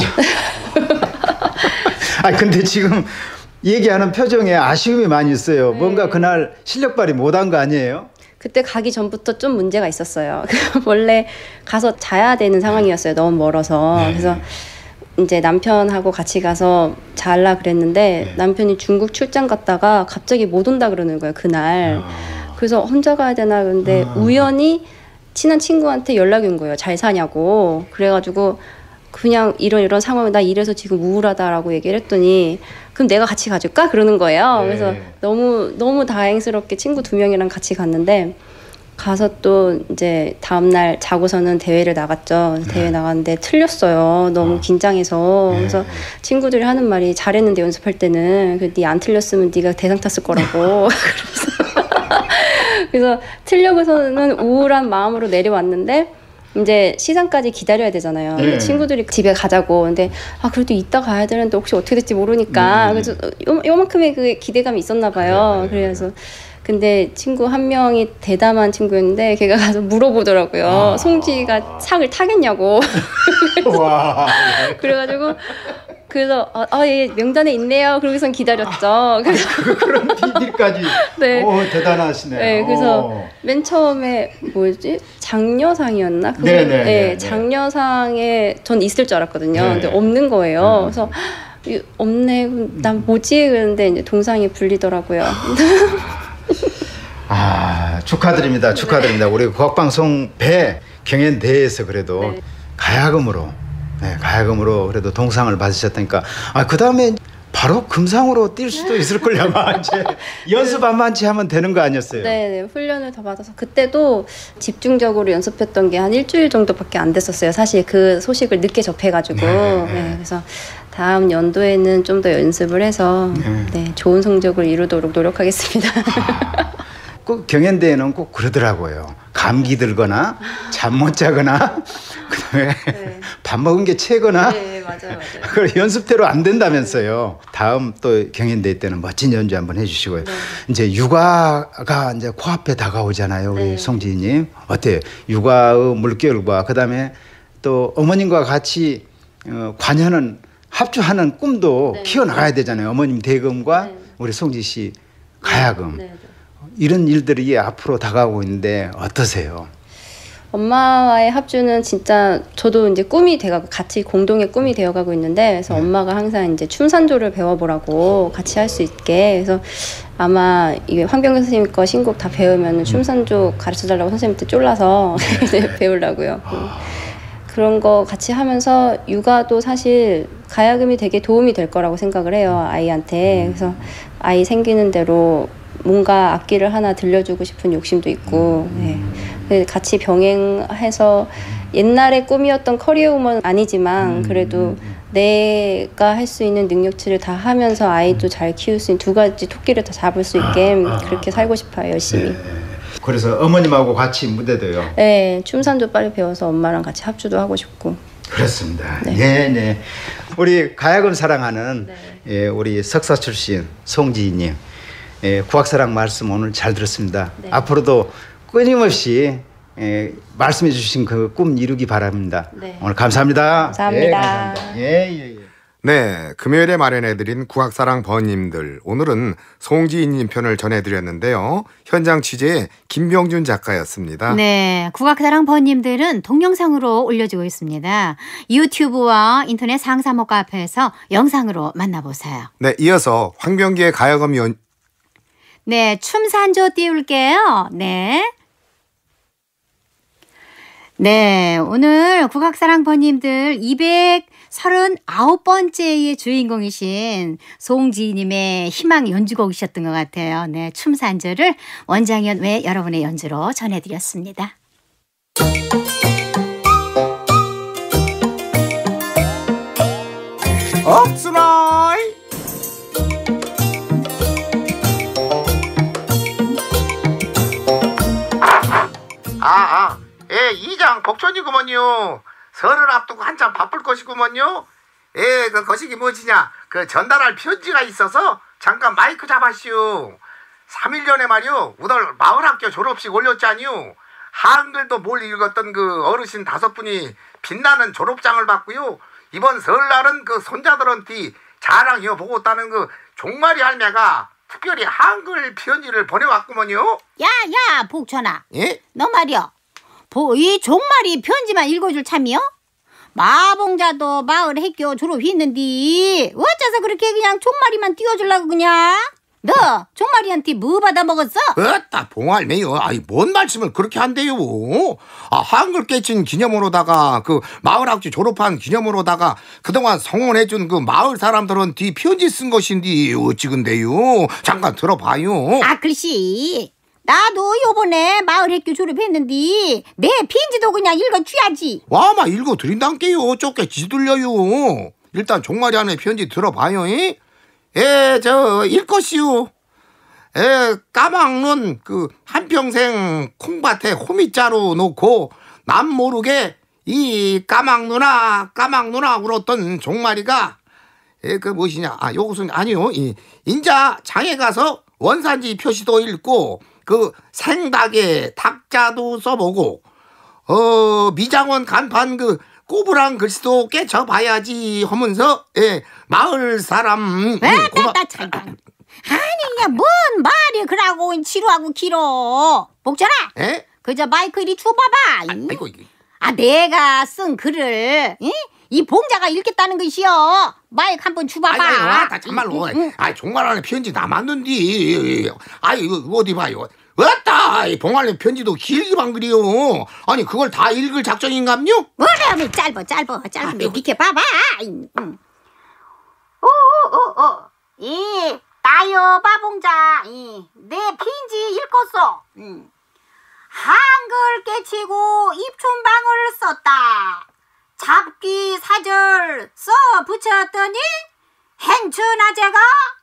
아 근데 지금 얘기하는 표정에 아쉬움이 많이 있어요. 네. 뭔가 그날 실력 발휘 못한 거 아니에요? 그때 가기 전부터 좀 문제가 있었어요. 원래 가서 자야 되는 상황이었어요. 너무 멀어서. 네. 그래서 이제 남편하고 같이 가서 잘라 그랬는데 네. 남편이 중국 출장 갔다가 갑자기 못 온다 그러는 거예요, 그날. 아. 그래서 혼자 가야 되나 그런데 아. 우연히 친한 친구한테 연락이 온 거예요. 잘 사냐고. 그래가지고 그냥 이런 이런 상황, 나 이래서 지금 우울하다라고 얘기를 했더니 그럼 내가 같이 가줄까? 그러는 거예요. 네. 그래서 너무 너무 다행스럽게 친구 두 명이랑 같이 갔는데 가서 또 이제 다음날 자고서는 대회를 나갔죠. 대회 네. 나갔는데 틀렸어요. 너무 어. 긴장해서. 네. 그래서 친구들이 하는 말이 잘했는데 연습할 때는 네 안 틀렸으면 네가 대상 탔을 거라고. 그래서, 그래서 틀려고서는 우울한 마음으로 내려왔는데 이제 시상까지 기다려야 되잖아요. 네. 근데 친구들이 집에 가자고. 근데 아 그래도 이따 가야 되는데 혹시 어떻게 될지 모르니까. 네. 그래서 요, 요만큼의 그 기대감이 있었나 봐요. 네. 그래서 근데 친구 한 명이 대담한 친구였는데 걔가 가서 물어보더라고요. 아. 송지가 상을 타겠냐고. 와. 그래가지고 그래서 아, 아, 예, 명단에 있네요. 그러고선 기다렸죠. 그래서 그런 비밀까지. 네. 오, 대단하시네요. 네, 그래서 오. 맨 처음에 뭐지 장려상이었나? 그거, 네, 네, 네, 네. 장려상에 전 있을 줄 알았거든요. 네. 근데 없는 거예요. 음. 그래서 이, 없네. 그럼 난 뭐지? 그런데 이제 동상이 불리더라고요. 아, 축하드립니다. 축하드립니다. 우리 국악방송 배 경연대회에서 그래도 네. 가야금으로, 네, 가야금으로 그래도 동상을 받으셨다니까. 아, 그 다음에 바로 금상으로 뛸 수도 있을 걸요. 아마 이제 연습 한 만치 하면 되는 거 아니었어요? 네, 네, 훈련을 더 받아서 그때도 집중적으로 연습했던 게 한 일주일 정도밖에 안 됐었어요. 사실 그 소식을 늦게 접해가지고. 네. 네, 그래서 다음 연도에는 좀 더 연습을 해서 네. 네, 좋은 성적을 이루도록 노력하겠습니다. 꼭 경연대회는 꼭 그러더라고요. 감기 들거나 잠 못 자거나 그다음에 네. 밥 먹은 게 채거나 네, 맞아요, 맞아요. 그 연습대로 안 된다면서요. 다음 또 경연대회 때는 멋진 연주 한번 해주시고요. 네. 이제 육아가 이제 코앞에 다가오잖아요. 우리 네. 송지희님 어때요? 육아의 물결과 그다음에 또 어머님과 같이 어, 관여는 합주하는 꿈도 네. 키워나가야 되잖아요. 어머님 대금과 네. 우리 송지 씨 가야금. 네, 네. 이런 일들이 앞으로 다가오고 있는데 어떠세요? 엄마와의 합주는 진짜 저도 이제 꿈이 돼가고 같이 공동의 꿈이 되어가고 있는데 그래서 네. 엄마가 항상 이제 춤산조를 배워보라고 같이 할 수 있게 그래서 아마 이게 황병근 선생님 거 신곡 다 배우면 춤산조 가르쳐달라고 선생님한테 쫄라서 배우려고요. 그런 거 같이 하면서 육아도 사실 가야금이 되게 도움이 될 거라고 생각을 해요. 아이한테. 그래서 아이 생기는 대로 뭔가 악기를 하나 들려주고 싶은 욕심도 있고 네. 같이 병행해서 옛날의 꿈이었던 커리어우먼은 아니지만 그래도 내가 할 수 있는 능력치를 다 하면서 아이도 잘 키울 수 있는 두 가지 토끼를 다 잡을 수 있게 그렇게 살고 싶어요. 열심히. 네. 그래서 어머님하고 같이 무대도요. 네. 춤산조 빨리 배워서 엄마랑 같이 합주도 하고 싶고. 그렇습니다. 네. 네, 네. 우리 가야금 사랑하는 네. 예, 우리 석사 출신 송지희님, 예, 국악사랑 말씀 오늘 잘 들었습니다. 네. 앞으로도 끊임없이 예, 말씀해 주신 그 꿈 이루기 바랍니다. 네. 오늘 감사합니다. 감사합니다. 예, 감사합니다. 예, 예, 예. 네, 금요일에 마련해드린 국악사랑 번님들 오늘은 송지희님 편을 전해드렸는데요. 현장 취재의 김병준 작가였습니다. 네, 국악사랑 번님들은 동영상으로 올려지고 있습니다. 유튜브와 인터넷 상사모 카페에서 영상으로 만나보세요. 네, 이어서 황병기의 가야금 연 네, 춤산조 띄울게요. 네. 네, 오늘 국악사랑 번님들 이백삼십구 번째의 주인공이신 송지희님의 희망 연주곡이셨던 것 같아요. 네, 춤산조를 원장현 외 여러분의 연주로 전해드렸습니다. 억수라이 아아 예 이장 복촌이구먼요. 설을 앞두고 한참 바쁠 것이구먼요. 예, 그 거시기 뭐지냐 그 전달할 편지가 있어서 잠깐 마이크 잡았슈. 삼 일 전에 말이요 우덜 마을학교 졸업식 올렸잖요. 한글도 뭘 읽었던 그 어르신 다섯 분이 빛나는 졸업장을 받고요. 이번 설날은 그 손자들한테 자랑 이어보고 있다는 그 종말이 할매가 특별히 한글 편지를 보내왔구먼요. 야야 복천아, 예? 너 말이야 보, 이 종말이 편지만 읽어줄 참이요? 마봉자도 마을 학교 졸업했는데 어째서 그렇게 그냥 종마리만 띄워주려고 그냥? 너 종마리한테 뭐 받아 먹었어? 어따 봉알매요. 아이 뭔 말씀을 그렇게 한대요. 아 한글 깨친 기념으로다가 그 마을학교 졸업한 기념으로다가 그동안 성원해준 그 마을 사람들한테 편지 쓴 것인데 어찌 근데요. 잠깐 들어봐요. 아 글씨 나도 요번에 마을학교 졸업했는데 내 편지도 그냥 읽어줘야지. 와마 읽어드린단께요. 좁게 지들려요. 일단 종마리 안에 편지 들어봐요. 에 저 읽것이요. 에 까막눈 그 한평생 콩밭에 호미자루 놓고 남 모르게 이 까막누나 까막누나 울었던 종마리가 에 그 무엇이냐 아 요것은 아니요. 이 인자 장에 가서 원산지 표시도 읽고 그 생닭에 닭자도 써보고 어 미장원 간판 그 꼬부랑 글씨도 깨쳐봐야지 하면서 예 마을 사람 왜 고마... 나 참. 아니 야 뭔 말이 그러고 지루하고 길어. 복전아 예? 그저 마이크 이리 줘봐봐. 아, 아이고 이게. 아 내가 쓴 글을 이, 이 봉자가 읽겠다는 것이여. 마이크 한번 줘봐봐. 아이고 아, 참말로 응, 응. 아 종말 안에 편지 남았는디 아이 이거 어디 봐요. 왔다 이 봉알님 편지도 길기만 그리요. 아니 그걸 다 읽을 작정인감요? 뭐라면 짧아 짧아 짧아. 비켜봐봐. 오오오 이 나요 마봉자 이내 편지 읽었어. 응. 한글 깨치고 입춘방을 썼다. 잡기 사절 써 붙였더니 행춘아재가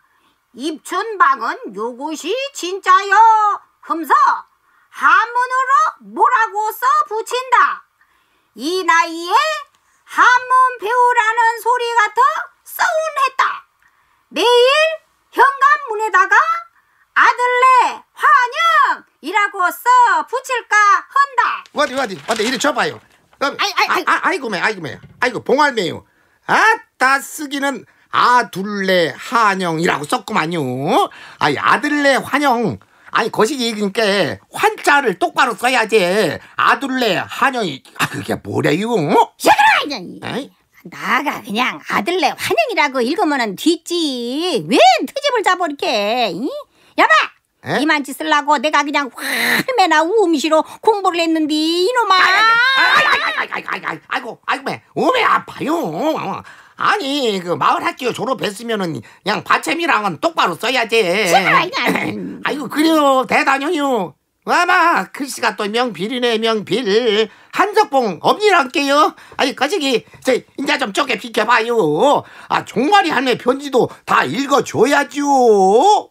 입춘방은 요것이 진짜요 흠서 한문으로 뭐라고 써 붙인다. 이 나이에 한문 배우라는 소리 같아 서운했다. 내일 현관문에다가 아들네 환영이라고 써 붙일까 한다. 어디 어디 어디 이리 줘봐요. 어, 아이, 아이, 아이. 아, 아이고 매 아이고 매 아이고 봉알매요. 아따 쓰기는 아둘레 환영이라고 썼구만요. 아이 아들네 환영. 아니 거시기 그러니까 환자를 똑바로 써야지. 아둘레 환영이 아 그게 뭐래요? 시끄러워. 에이? 나가 그냥 아들네 환영이라고 읽으면 뒤지. 왜 트집을 잡아 이렇게? 이? 여봐. 에? 이만치 쓰려고 내가 그냥 활매나 우음시로 공부를 했는데 이놈아. 아이고 아이고 아이고 매 오매 아파요. 아니 그 마을 학교 졸업했으면은 그냥 받침이랑은 똑바로 써야지. 아이고 그래요 대단해요. 와마 글씨가 또 명필이네 명필. 한석봉 엄니랑께요. 아니 거시기 저 인자 좀 쪼개 비켜봐요. 아 종마리 할매 편지도 다 읽어줘야죠.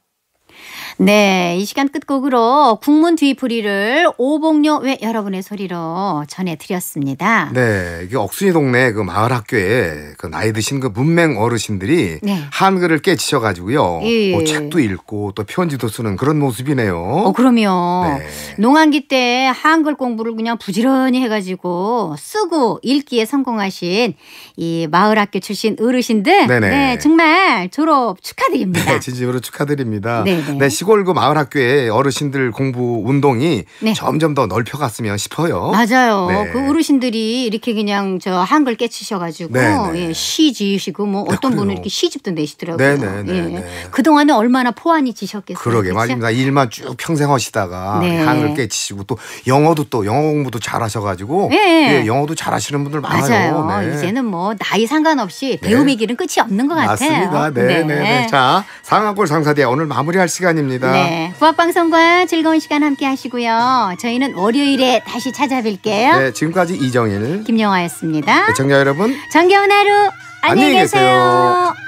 네, 이 시간 끝곡으로 국문 뒤풀이를 오복료 외 여러분의 소리로 전해드렸습니다. 네, 이게 억순이 동네 그 마을 학교에 그 나이 드신 그 문맹 어르신들이 네. 한글을 깨치셔가지고요. 예. 뭐 책도 읽고 또 편지도 쓰는 그런 모습이네요. 어, 그럼요. 네. 농한기 때 한글 공부를 그냥 부지런히 해가지고 쓰고 읽기에 성공하신 이 마을 학교 출신 어르신들. 네네. 네, 정말 졸업 축하드립니다. 네, 진심으로 축하드립니다. 네네. 네, 시골 그 마을 학교의 어르신들 공부 운동이 네. 점점 더 넓혀갔으면 싶어요. 맞아요. 네. 그 어르신들이 이렇게 그냥 저 한글 깨치셔가지고 네네. 예, 시 지으시고 뭐 어떤 그래요. 분은 이렇게 시집도 내시더라고요. 네네네. 예. 네. 그 동안에 얼마나 포안이 지셨겠어요. 그러게 그렇죠? 말입니다. 일만 쭉 평생 하시다가 네. 한글 깨치시고 또 영어도 또 영어 공부도 잘하셔가지고 네. 예, 영어도 잘하시는 분들 많아요. 맞아요. 네. 이제는 뭐 나이 상관없이 네. 배움의 길은 끝이 없는 것 같아요. 맞습니다. 네, 네, 네. 자, 상한골 상사대 오늘 마무리할 시간입니다. 네. 부학방송과 즐거운 시간 함께 하시고요. 저희는 월요일에 다시 찾아뵐게요. 네, 지금까지 이정일, 김영화였습니다. 시청자 여러분. 정겨운 하루 안녕히 안녕히 계세요. 계세요.